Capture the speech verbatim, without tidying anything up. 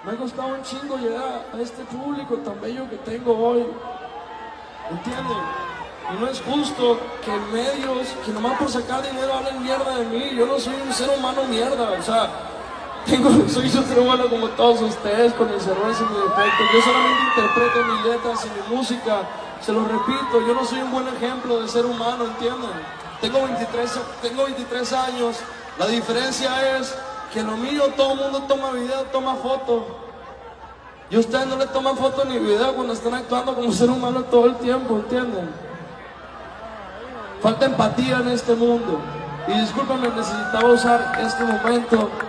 Me ha costado un chingo llegar a este público tan bello que tengo hoy. ¿Entienden? Y no es justo que medios, que nomás por sacar dinero hablen mierda de mí. Yo no soy un ser humano mierda, o sea, tengo, soy un ser humano como todos ustedes, con mis errores y mis defectos. Yo solamente interpreto mis letras y mi música. Se lo repito, yo no soy un buen ejemplo de ser humano, ¿entienden? Tengo veintitrés, tengo veintitrés años. La diferencia es que lo mío todo el mundo toma video, toma fotos. Y ustedes no le toman foto ni video cuando están actuando como ser humano todo el tiempo, ¿entienden? Falta empatía en este mundo. Y discúlpame, necesitaba usar este momento